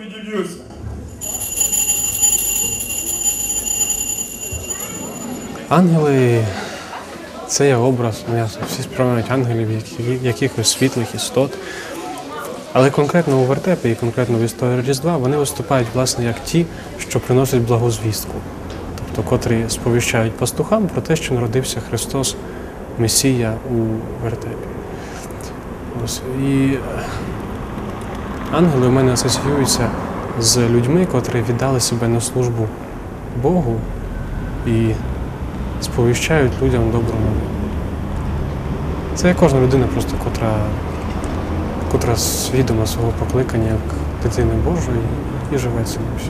відіб'юся. Ангели – це є образ, ясно, всі сприймають ангелів як якихось світлих істот. Але конкретно у вертепі і конкретно в історії Різдва вони виступають, власне, як ті, що приносять благозвістку. Тобто, котрі сповіщають пастухам про те, що народився Христос, Месія у вертепі. І ангели у мене асоціюються з людьми, котрі віддали себе на службу Богу і сповіщають людям добру новину. Це є кожна людина, просто котра свідома свого покликання як дитини Божої і живе цим і все.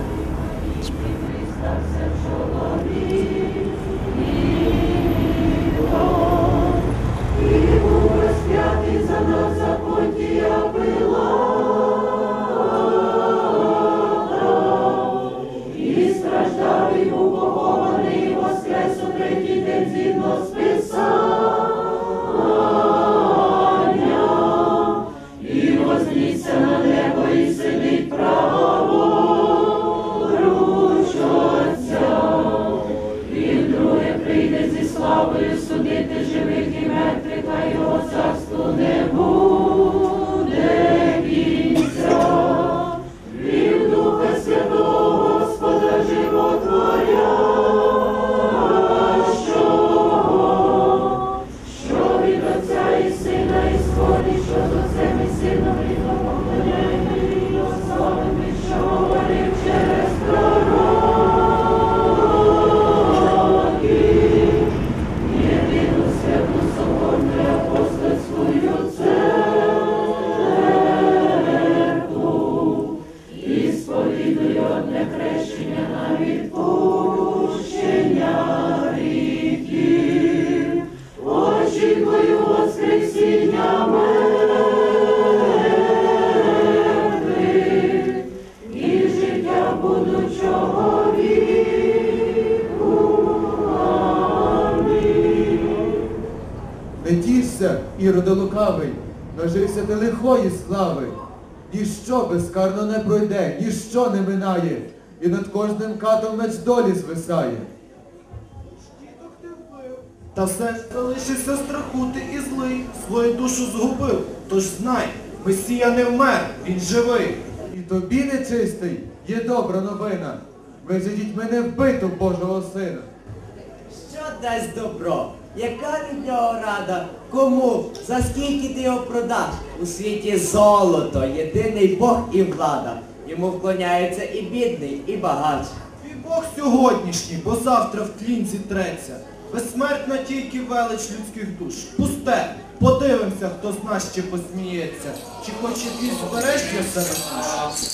Не тішся, Іроде лукавий, нажився ти лихої слави. Ніщо безкарно не пройде, ніщо не минає, і над кожним катом меч долі звисає. Діток ти вбив, та все залишився страху ти і злий, свою душу згубив. Тож знай, Месія не вмер, він живий. І тобі, нечистий, є добра новина. Вижидіть мене вбито Божого Сина. Що дасть добро? Яка від нього рада? Кому? За скільки ти його продаш? У світі золото, єдиний Бог і влада. Йому вклоняються і бідний, і багач. Твій Бог сьогоднішній, бо завтра в тлінці треться. Безсмертна тільки велич людських душ. Пусте, подивимося, хто з нас ще посміється. Чи хоч якийсь збережжя серед душ?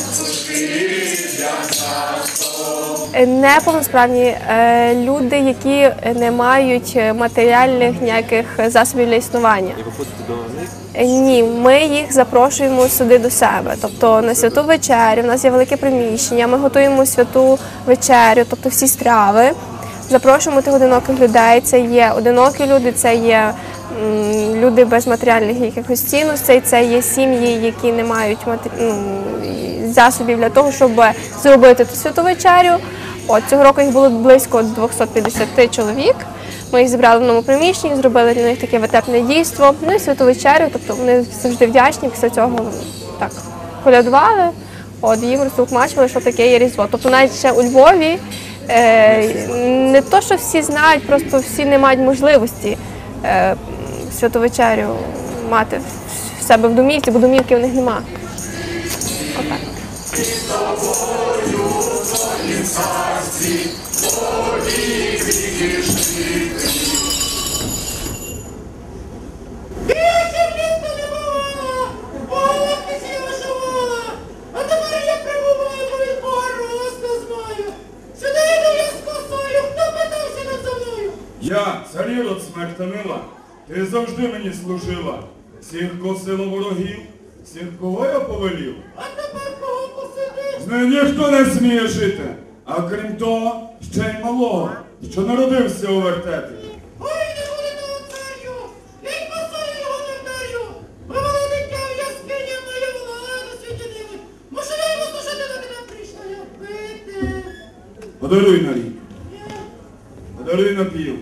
Неповносправні люди, які не мають матеріальних ніяких засобів для існування. І ви ходите до них? Ні, ми їх запрошуємо сюди до себе. Тобто на святу вечерю, в нас є велике приміщення, ми готуємо святу вечерю, тобто всі страви. Запрошуємо тих одиноких людей, це є одинокі люди, це є люди без матеріальних якихось цінностей, це є сім'ї, які не мають засобів для того, щоб зробити ту святу вечерю. Цього року їх було близько 250 чоловік. Ми їх зібрали в одному приміщенні, зробили для них таке вертепне дійство, ну і святу вечерю, тобто вони завжди вдячні, після цього так колядували, їм розтолкмачили, що таке є Різдво. Тобто навіть ще у Львові не то, що всі знають, просто всі не мають можливості святу вечерю мати в себе в домівці, бо домівки у них нема. Отак. Я, царівна смертонила, ти завжди мені служила. Всіх косила ворогів, всіх кого я повелів. А тепер кого посидиш? З нею ніхто не сміє жити, а крім того, ще й малого, що народився у вертепі. Ой, не буде того царю! Я й посою його не вдарю! Бо воно дитя в яскині моєму на світі дивить! Може, я Подаруй на рік. Подаруй на пів.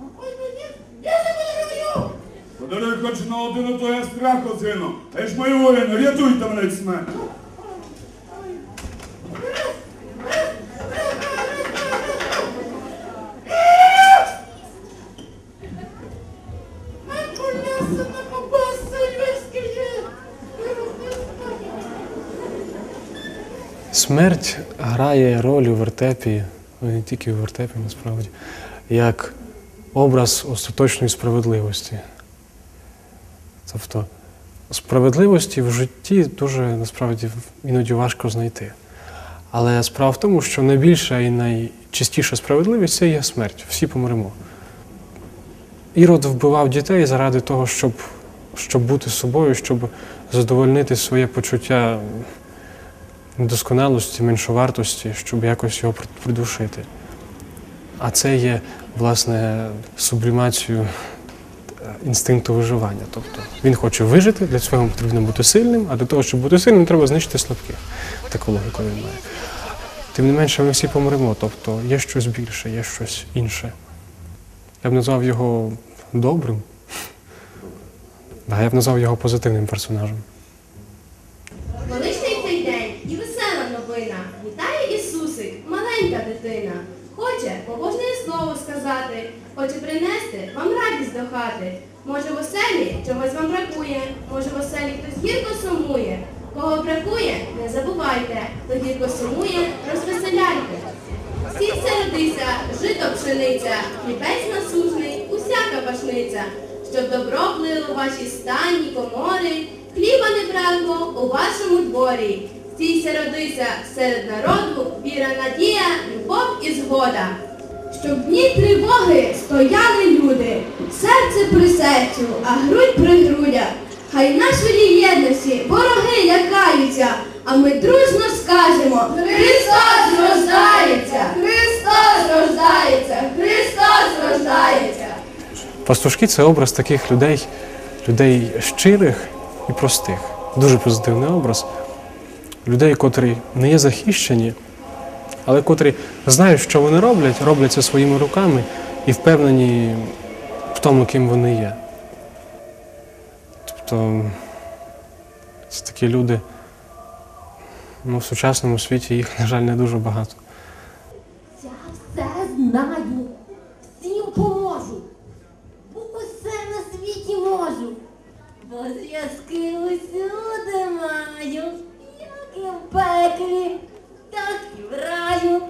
Подаруй хоч на один, то я страх озину. А ж мої воїни, рятуйте мене від смерті. Смерть грає роль у вертепі, не тільки у вертепі, насправді, як образ остаточної справедливості. Тобто, справедливості в житті дуже, насправді, іноді важко знайти. Але справа в тому, що найбільша і найчистіша справедливість – це є смерть. Всі помремо. Ірод вбивав дітей заради того, щоб бути собою, щоб задовольнити своє почуття недосконалості, меншовартості, щоб якось його придушити. А це є, власне, сублімацією інстинкту виживання. Тобто він хоче вижити, для цього потрібно бути сильним, а для того, щоб бути сильним, треба знищити слабких. Таку логіку він має. Тим не менше, ми всі помремо, тобто є щось більше, є щось інше. Я б назвав його добрим, я б назвав його позитивним персонажем. Величний цей день і весела новина. Вітає Ісусик, маленька дитина. Хоче побожне слово сказати, хоче принести вам радість до хати. Може в оселі чогось вам бракує, може в оселі хтось гірко сумує. Кого бракує, не забувайте, хто гірко сумує, розвеселяйте. Сіться, родися, жито пшениця, хлібець насушний, усяка пашниця, щоб добро плило в ваші стані комори, хліба не бракло у вашому дворі. Стійся, родися серед народу, віра, надія, любов і згода. Щоб в дні тривоги стояли люди, серце при серцю, а грудь при грудях. Хай в нашій єдності вороги лякаються, а ми дружно скажемо: Христос рождається! Христос рождається! Христос рождається! Пастушки – це образ таких людей щирих і простих. Дуже позитивний образ. Людей, котрі не є захищені, але котрі знають, що вони роблять це своїми руками і впевнені в тому, ким вони є. Тобто це такі люди, в сучасному світі їх, на жаль, не дуже багато. Я все знаю, всім поможу, бо усе на світі можу, бо зв'язки усюди маю, як і в пеклі, так і в раю.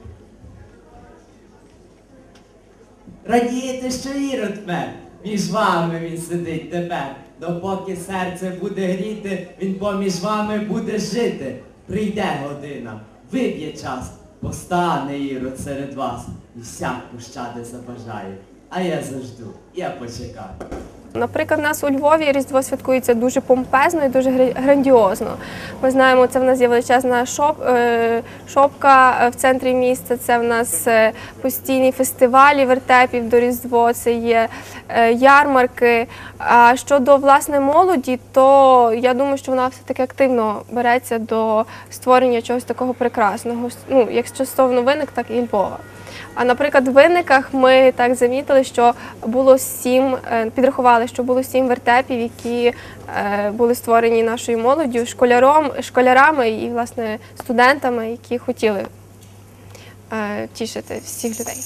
Радієте, що Ірод мер, між вами він сидить тепер. Допоки серце буде гріти, він поміж вами буде жити. Прийде година, виб'є час, постане Ірод серед вас, і всяк пощади забажає. А я завжди, я почекаю. Наприклад, у нас у Львові Різдво святкується дуже помпезно і дуже грандіозно. Ми знаємо, це в нас є величезна шопка в центрі міста, це в нас постійні фестивалі вертепів до Різдво, це є ярмарки. А щодо, власне, молоді, то я думаю, що вона все-таки активно береться до створення чогось такого прекрасного, як стосовно Винник, так і Львова. А, наприклад, в Винниках ми так замітили, що було 7, підрахували, що було 7 вертепів, які були створені нашою молоддю, школярами і, власне, студентами, які хотіли тішити всіх людей.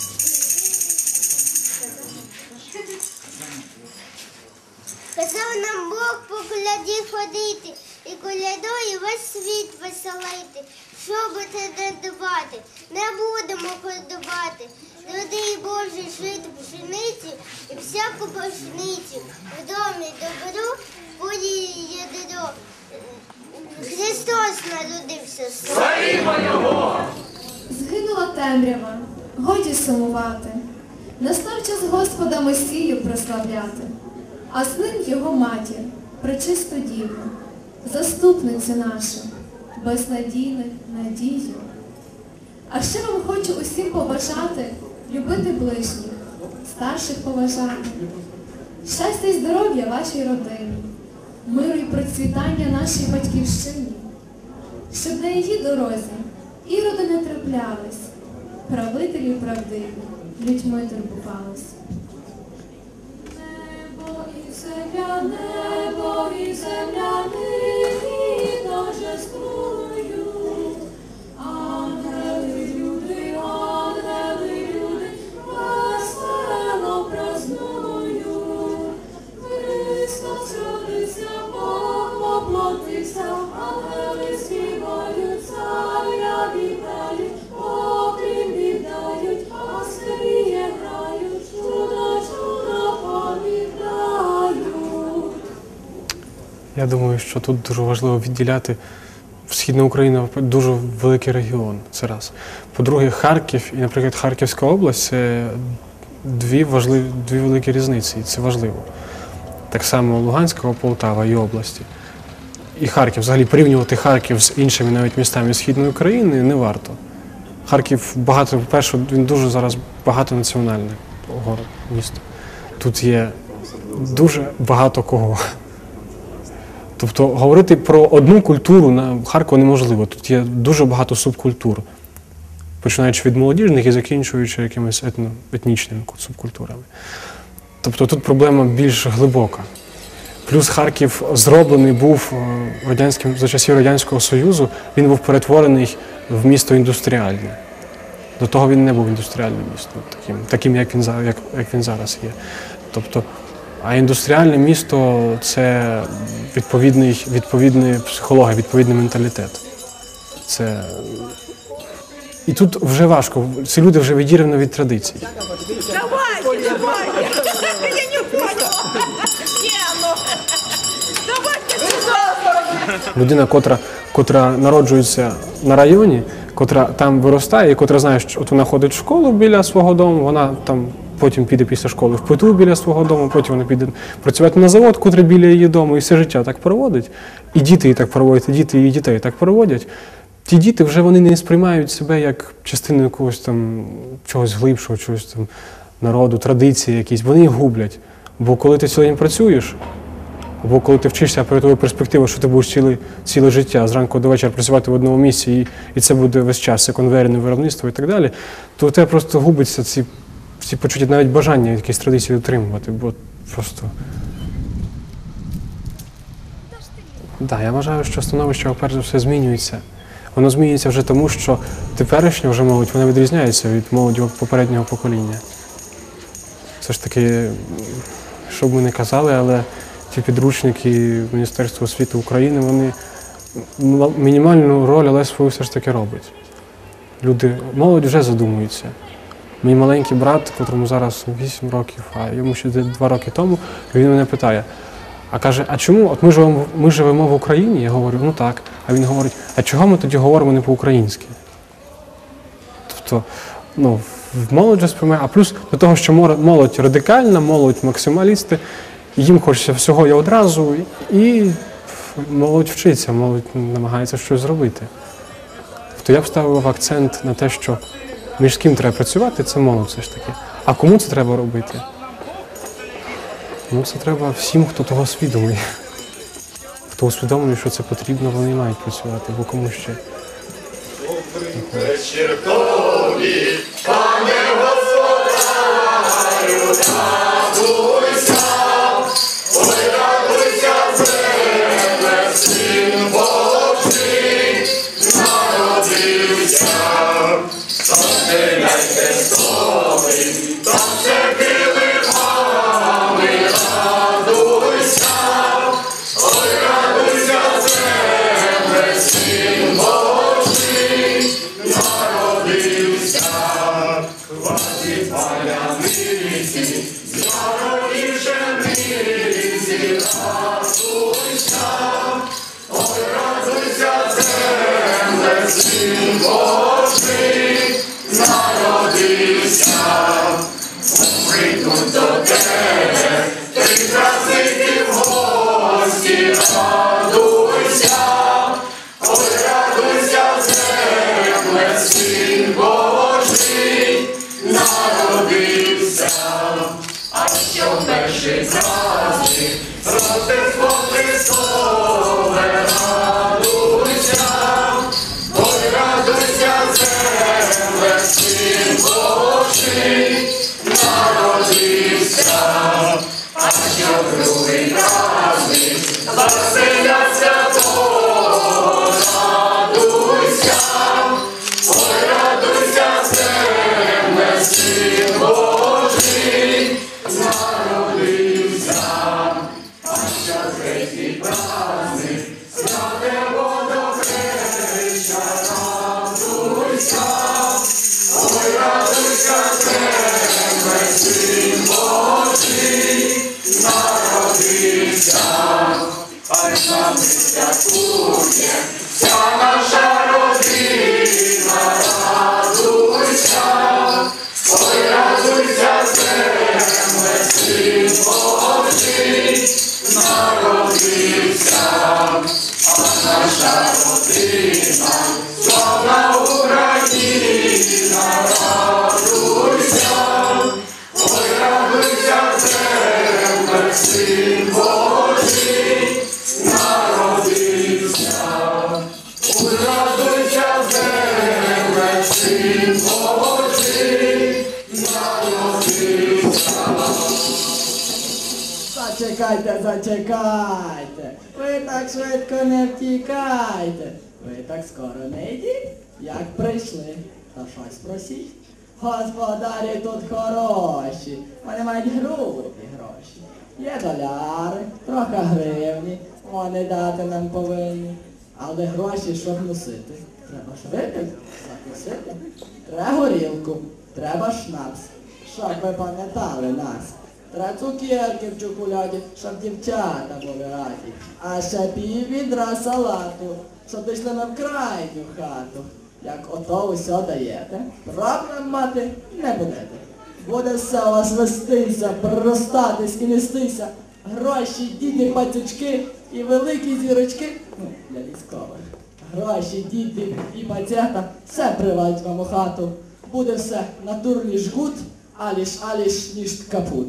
Казав нам Бог по коляді ходити, і колядою весь світ веселити. Що будете додавати, не будемо колядувати. Роди Божий жити пшениці і всяку пашницю. В домі добро, в полі ядро. Христос народився. Славімо Його! Згинула темрява, годі сумувати. Настав час Господа Месію прославляти, а з ним його матір, пречисту Діву, заступницю нашу, безнадійних надію. А ще вам хочу усім побажати любити ближніх, старших поважати, щастя і здоров'я вашій родині, миру і процвітання нашій батьківщині, щоб на її дорозі іроди не траплялись, правителів правдиві, людьми турбувались. Небо і земля нині торжествують. Ангели, люди, весело празнують. Христос родився, Бог воплотився, ангели співають, царя вітають, поклін віддають, пастирі грають, чудо повідають. Я думаю, що тут дуже важливо відділяти Східна Україна – дуже великий регіон, це раз. По-друге, Харків і, наприклад, Харківська область – це дві великі різниці, і це важливо. Так само Луганська, Полтава і області. І Харків. Взагалі порівнювати Харків з іншими навіть містами Східної України не варто. Харків багато, по-перше, він дуже зараз багатонаціональне місто. Тут є дуже багато кого. Тобто говорити про одну культуру на Харкова неможливо. Тут є дуже багато субкультур, починаючи від молодіжних і закінчуючи якимись етнічними субкультурами. Тобто тут проблема більш глибока. Плюс Харків зроблений був за часів Радянського Союзу, він був перетворений в місто індустріальне. До того він не був індустріальним містом, таким як він зараз є. Тобто, а індустріальне місто – це відповідна психологія, відповідний менталітет. І тут вже важко, ці люди вже відірвані від традицій. Давайте! Я не понял! Людина, котра народжується на районі, котра там виростає, і котра знає, що от вона ходить в школу біля свого дому, вона там потім піде після школи в ПТУ біля свого дому, потім вона піде працювати на завод, котрий біля її дому, і все життя так проводить. І діти її так проводять, і діти її дітей так проводять. Ті діти вже вони не сприймають себе як частину якогось там чогось глибшого, чогось там народу, традиції якісь. Вони їх гублять. Бо коли ти сьогодні працюєш, або коли ти вчишся перед тобою перспектива, що ти будеш ціле життя зранку до вечора працювати в одному місці, і це буде весь час, це конвейерне виробництво і так далі, то у тебе просто губиться ці почуття, навіть бажання якісь традиції дотримувати, бо просто... Так, я вважаю, що становище, перш за все, змінюється. Воно змінюється вже тому, що теперішня вже молодь, вона відрізняється від молоді попереднього покоління. Все ж таки, що б ми не казали, але ті підручники Міністерства освіти України, вони мінімальну роль, але свою все ж таки робить. Молодь вже задумується. Мій маленький брат, котрому зараз 8 років, а йому ще 2 роки тому, він мене питає, а каже, а чому? От ми живемо в Україні? Я говорю, ну так. А він говорить, а чого ми тоді говоримо не по-українськи? Тобто, молодь же сприймає, а плюс до того, що молодь радикальна, молодь максималісти, їм хочеться всього і одразу, і молодь вчиться, молодь намагається щось зробити. Тобто я б ставив акцент на те, що між ким треба працювати, це молодь все ж таки. А кому це треба робити? Це треба всім, хто того свідомий. Хто усвідомлює, що це потрібно, вони мають працювати, бо кому ще. Вечір тобі, пане господарю, радуйся, ой, радуйся, земле, син Божий, народився. Розстріляйте столи, там все килимами, радуйся, ой, радуйся, земле, син Божий, народився. Хватить паляниці, з ярої пшениці, радуйся, ой, радуйся, земле, син Божий, народився. Прийдуть до тебе, ти праздники в гості, радуйся, ой, радуйся, земле, син Божий, народився. А що перший праздник, Рождество Христове, радуйся, ой, радуйся, земле, син Божий народився, а що другий праздник Василя Святого. Радуйся, ой, радуйся, земле, Син Божий народився, а що третій праздник святе водохреща. Радуйся, ой, радуйся, земле, Син Божий народився, хай з нами святкує вся наша родина. Радуйся, ой, радуйся, земле, Син Божий народився, а наша родина славна Україна. Радуйся, ой, радуйся, земле, Син Божий народився. Ой, радуйся, земле, Син Божий народився. Зачекайте, зачекайте, ви так швидко не втікайте, ви так скоро не йдіть, як прийшли, та щось просіть. Господарі тут хороші, вони мають грубі гроші. Є доляри, трохи гривні, вони дати нам повинні. Але гроші, щоб носити, треба ж випити, закусити. Треба горілку, треба шнапс, щоб ви пам'ятали нас. Треба цукерки в чоколяді, щоб дівчата були раді. А ще пів відра салату, щоб дійшли на крайню хату. Як ото усе даєте, проблем мати не будете. Буде все у вас вестися, проростатись і нестися. Гроші, діти, пацючки і великі зірочки, для військових. Гроші, діти і пацята, все привалить вам у хату. Буде все натурний жгут, аліш, ніж капут.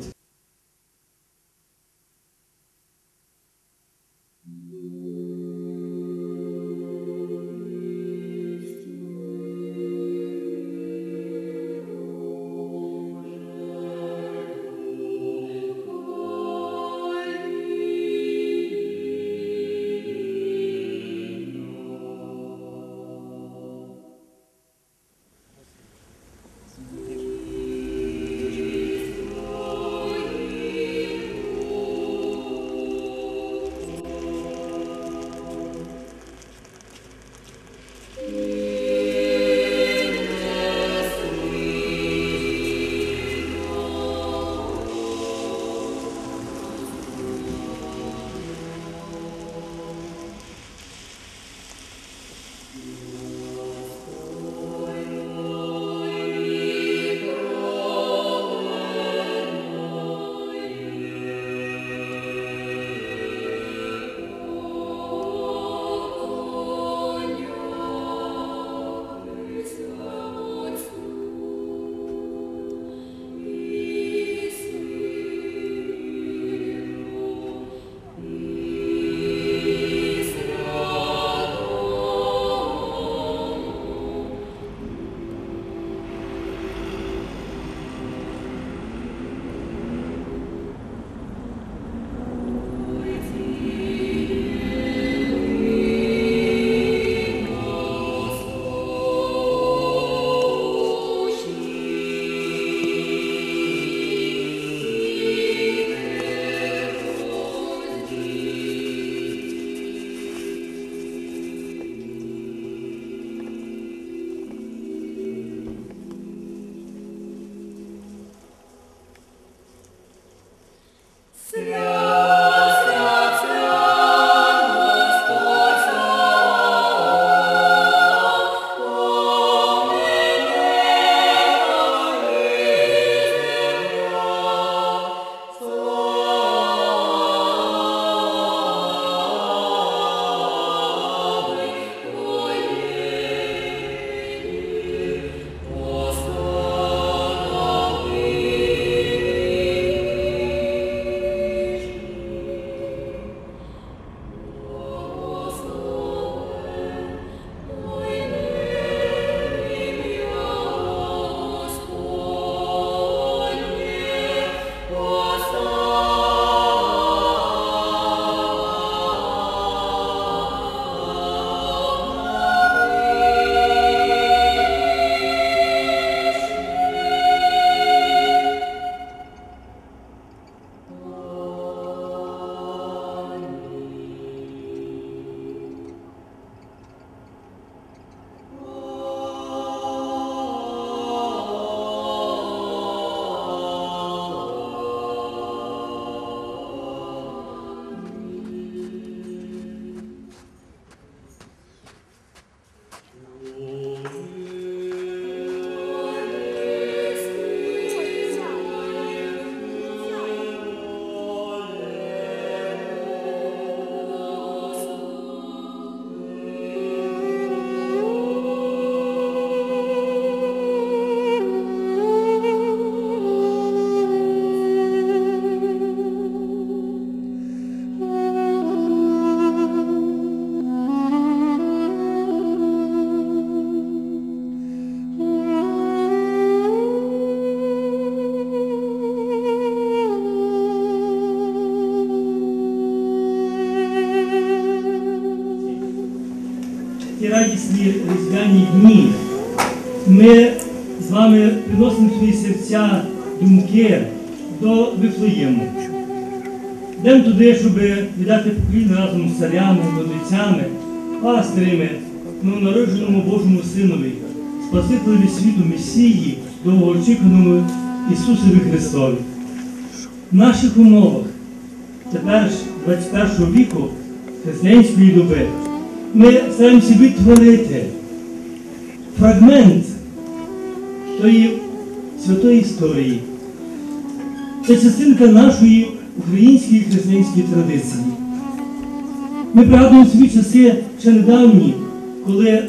радісні різдвяні дні ми з вами приносимо свої серця, думки до Вифлеєму. Йдемо туди, щоб віддати поклін разом з царями, мудрецями, пастирями, новонародженому Божому Синові, Спасителеві світу Месії, довгоочікуваному Ісусові Христові. В наших умовах, тепер 21 віку, християнської доби, ми стараємося відтворити фрагмент тої святої історії. Це частинка нашої української християнської традиції. Ми пригадуємо свої часи ще недавні, коли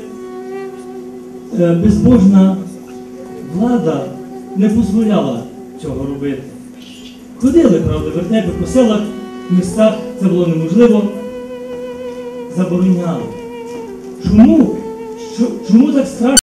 безбожна влада не дозволяла цього робити. Ходили, правда, вертепи по селах, в містах, це було неможливо, забороняли. Чому так страшно?